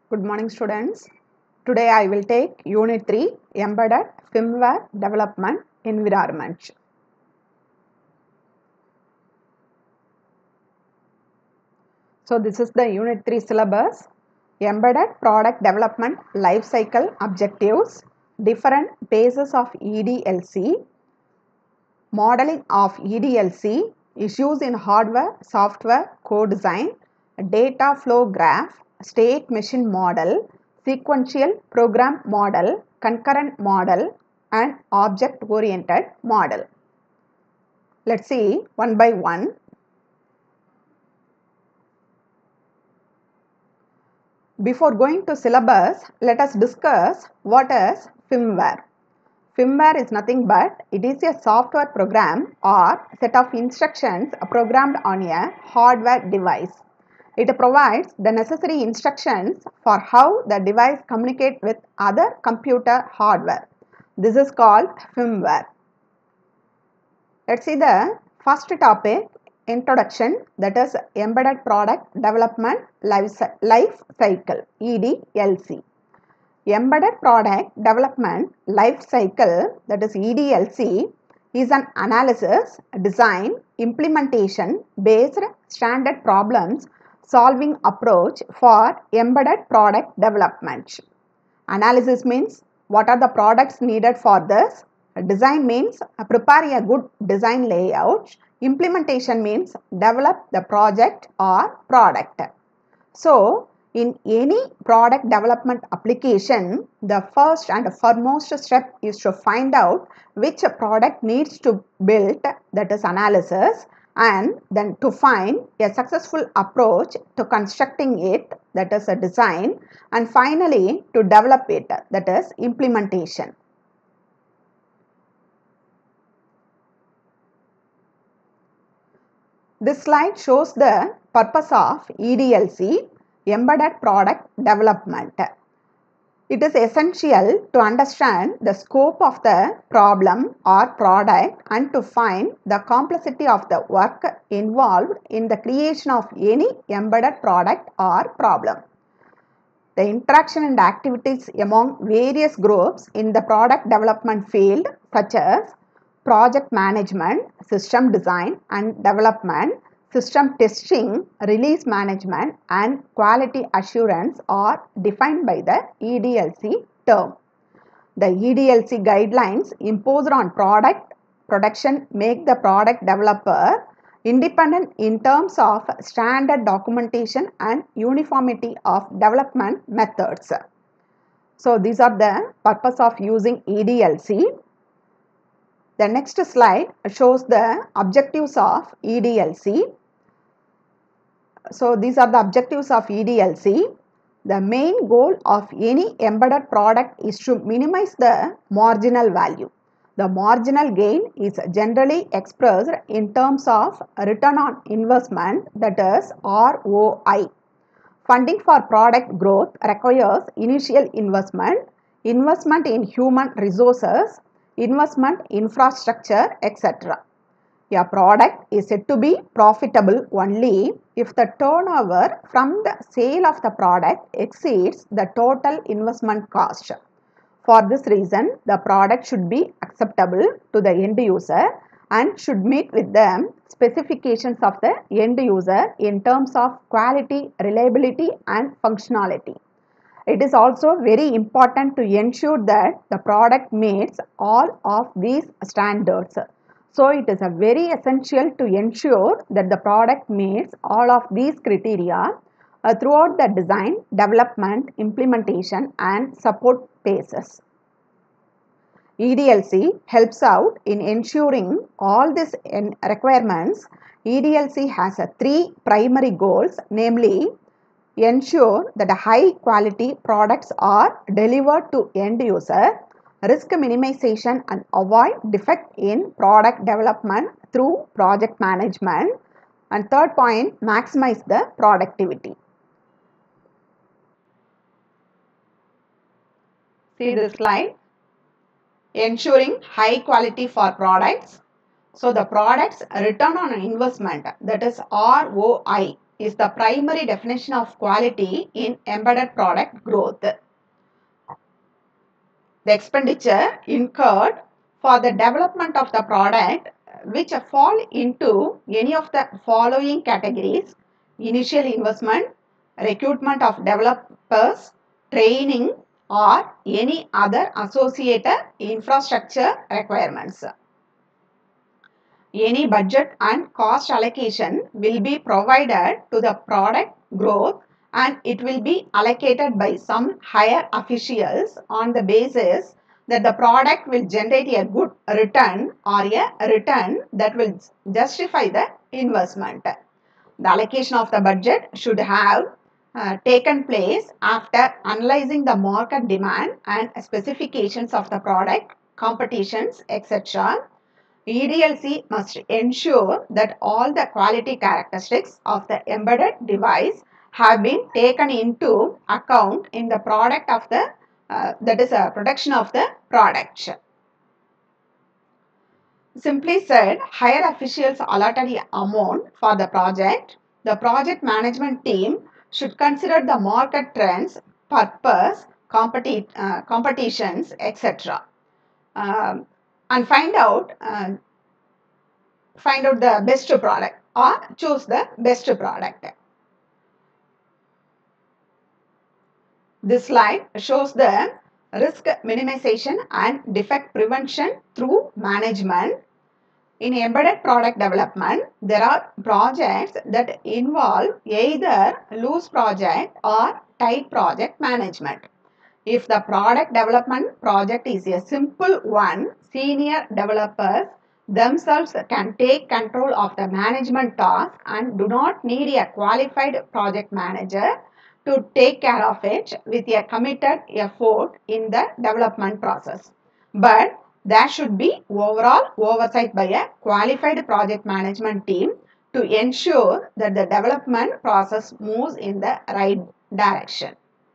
Good morning, students. Today I will take Unit 3 Embedded Firmware Development Environment. So, this is the Unit 3 syllabus. Embedded Product Development Lifecycle Objectives, different phases of EDLC, modeling of EDLC, issues in hardware, software, co-design, data flow graph, state machine model, sequential program model, concurrent model, and object-oriented model. Let's see one by one. Before going to syllabus, let us discuss what is firmware. Firmware is nothing but it is a software program or set of instructions programmed on a hardware device. It provides the necessary instructions for how the device communicates with other computer hardware. This is called firmware. Let's see the first topic, introduction, that is Embedded Product Development Life Cycle, EDLC. Embedded Product Development Life Cycle, that is EDLC, is an analysis, design, implementation based standard problems solving approach for embedded product development. Analysis means what are the products needed for this. Design means prepare a good design layout. Implementation means develop the project or product. So, in any product development application, the first and foremost step is to find out which product needs to build, that is analysis, and then to find a successful approach to constructing it, that is a design, and finally to develop it, that is implementation. This slide shows the purpose of EDLC, Embedded Product Development. It is essential to understand the scope of the problem or product and to find the complexity of the work involved in the creation of any embedded product or problem. The interaction and activities among various groups in the product development field, such as project management, system design and development, system testing, release management and quality assurance are defined by the EDLC term. The EDLC guidelines imposed on product production make the product developer independent in terms of standard documentation and uniformity of development methods. So, these are the purpose of using EDLC. The next slide shows the objectives of EDLC. So, these are the objectives of EDLC. The main goal of any embedded product is to minimize the marginal value. The marginal gain is generally expressed in terms of return on investment, that is ROI. Funding for product growth requires initial investment, investment in human resources, investment infrastructure, etc. A product is said to be profitable only if the turnover from the sale of the product exceeds the total investment cost. For this reason, the product should be acceptable to the end user and should meet with the specifications of the end user in terms of quality, reliability and functionality. It is also very important to ensure that the product meets all of these standards. So, it is a very essential to ensure that the product meets all of these criteria throughout the design, development, implementation and support phases. EDLC helps out in ensuring all these requirements. EDLC has three primary goals, namely ensure that high quality products are delivered to end user, risk minimization and avoid defect in product development through project management, and third point, maximize the productivity. See this slide. Ensuring high quality for products. So, the product's return on investment, that is ROI, is the primary definition of quality in embedded product growth. The expenditure incurred for the development of the product which fall into any of the following categories: initial investment, recruitment of developers, training, or any other associated infrastructure requirements. Any budget and cost allocation will be provided to the product growth, and it will be allocated by some higher officials on the basis that the product will generate a good return or a return that will justify the investment. The allocation of the budget should have taken place after analyzing the market demand and specifications of the product, competitions, etc. EDLC must ensure that all the quality characteristics of the embedded device have been taken into account in the product of the production of the product. Simply said, higher officials allotted the amount for the project. The project management team should consider the market trends, purpose, competitions, etc. And find out the best product or choose the best product. This slide shows the risk minimization and defect prevention through management. In embedded product development, there are projects that involve either loose project or tight project management. If the product development project is a simple one, senior developers themselves can take control of the management task and do not need a qualified project manager to take care of it with a committed effort in the development process. But there should be overall oversight by a qualified project management team to ensure that the development process moves in the right direction.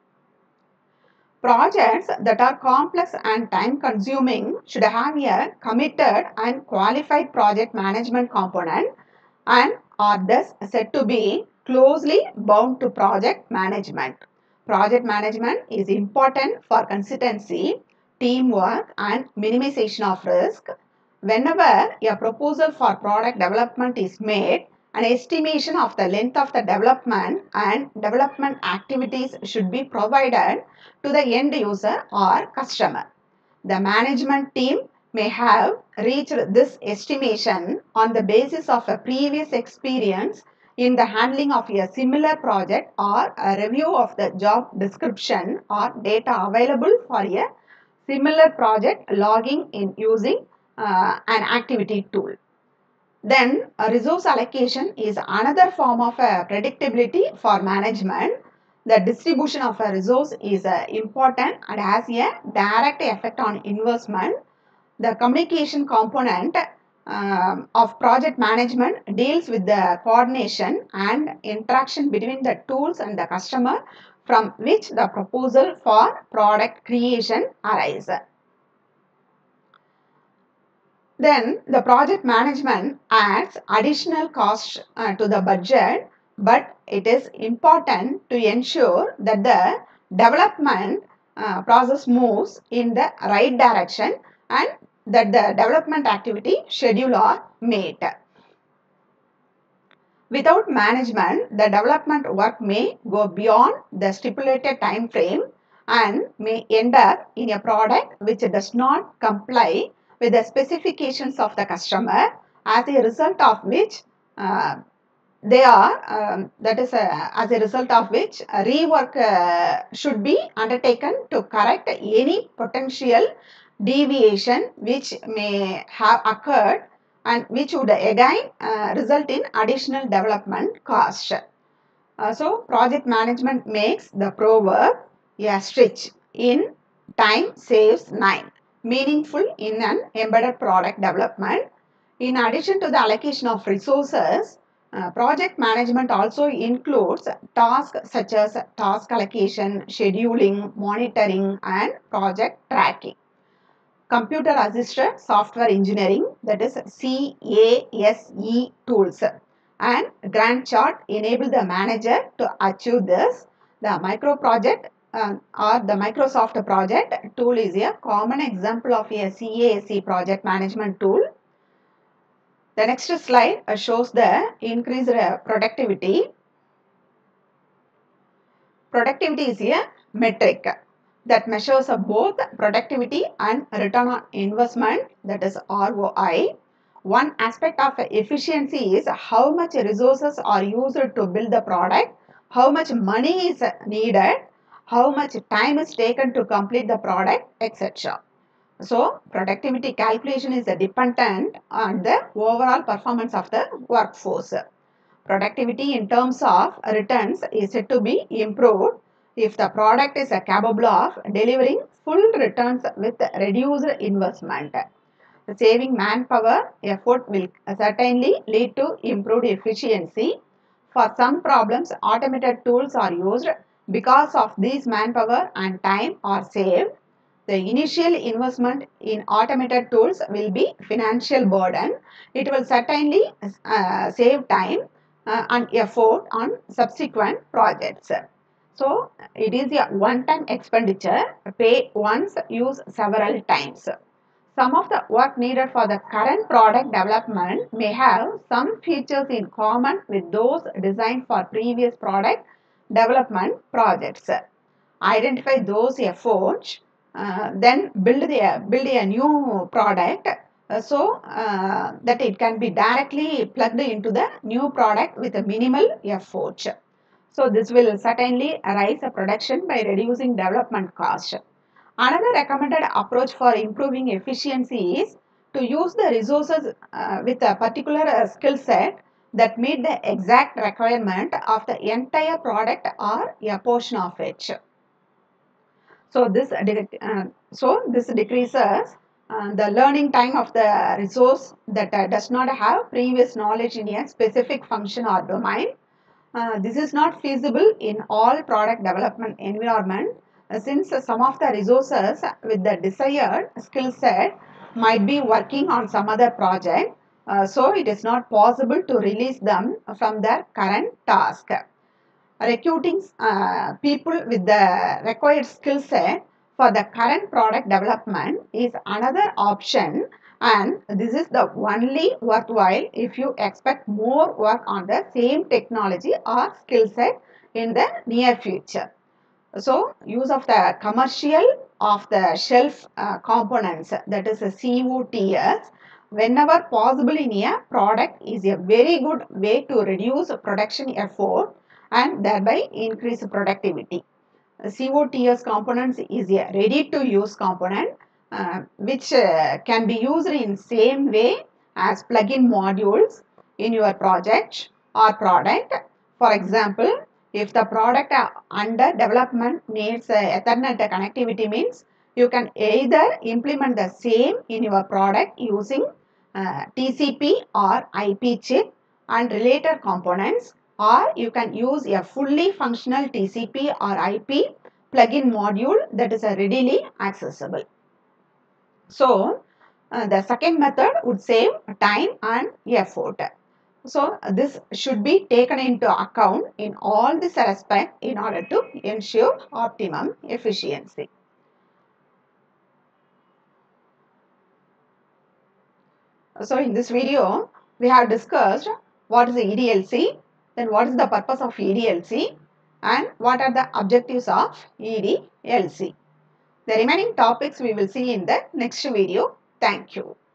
Projects that are complex and time consuming should have a committed and qualified project management component and are thus said to be closely bound to project management. Project management is important for consistency, teamwork, and minimization of risk. Whenever a proposal for product development is made, an estimation of the length of the development and development activities should be provided to the end user or customer. The management team may have reached this estimation on the basis of a previous experience in the handling of a similar project or a review of the job description or data available for a similar project logging in using an activity tool. Then a resource allocation is another form of predictability for management. The distribution of a resource is important and has a direct effect on investment. The communication component of project management deals with the coordination and interaction between the tools and the customer from which the proposal for product creation arises. Then the project management adds additional cost to the budget, but it is important to ensure that the development process moves in the right direction and that the development activity schedule are met. Without management, the development work may go beyond the stipulated time frame and may end up in a product which does not comply with the specifications of the customer, as a result of which rework should be undertaken to correct any potential deviation which may have occurred and which would again result in additional development cost. So, project management makes the proverb a stitch in time saves 9 meaningful in an embedded product development. In addition to the allocation of resources, project management also includes tasks such as task allocation, scheduling, monitoring, and project tracking. Computer assisted software engineering, that is CASE tools, and Gantt chart enable the manager to achieve this. The micro project or the Microsoft project tool is a common example of a CASE project management tool. The next slide shows the increased productivity. Productivity is a metric that measures both productivity and return on investment, that is ROI. One aspect of efficiency is how much resources are used to build the product, how much money is needed, how much time is taken to complete the product, etc. So, productivity calculation is dependent on the overall performance of the workforce. Productivity in terms of returns is said to be improved if the product is capable of delivering full returns with reduced investment. Saving manpower effort will certainly lead to improved efficiency. For some problems, automated tools are used. Because of these, manpower and time are saved. The initial investment in automated tools will be financial burden. It will certainly save time and effort on subsequent projects. So, it is a one-time expenditure, pay once, use several times. Some of the work needed for the current product development may have some features in common with those designed for previous product development projects. Identify those efforts, then build a new product so that it can be directly plugged into the new product with a minimal effort. So this will certainly raise the production by reducing development cost. Another recommended approach for improving efficiency is to use the resources with a particular skill set that meet the exact requirement of the entire product or a portion of it. So this decreases the learning time of the resource that does not have previous knowledge in a specific function or domain. This is not feasible in all product development environment since some of the resources with the desired skill set might be working on some other project. So it is not possible to release them from their current task. Recruiting people with the required skill set for the current product development is another option, and this is the only worthwhile if you expect more work on the same technology or skill set in the near future. So, use of the commercial off the shelf components, that is a COTS, whenever possible in a product is a very good way to reduce production effort and thereby increase productivity. COTS components is a ready to use component which can be used in same way as plugin modules in your project or product. For example, if the product under development needs Ethernet connectivity, means you can either implement the same in your product using TCP or IP chip and related components, or you can use a fully functional TCP or IP plugin module that is readily accessible. So, the second method would save time and effort. So, this should be taken into account in all these aspects in order to ensure optimum efficiency. So, in this video, we have discussed what is the EDLC, then what is the purpose of EDLC, and what are the objectives of EDLC. The remaining topics we will see in the next video. Thank you.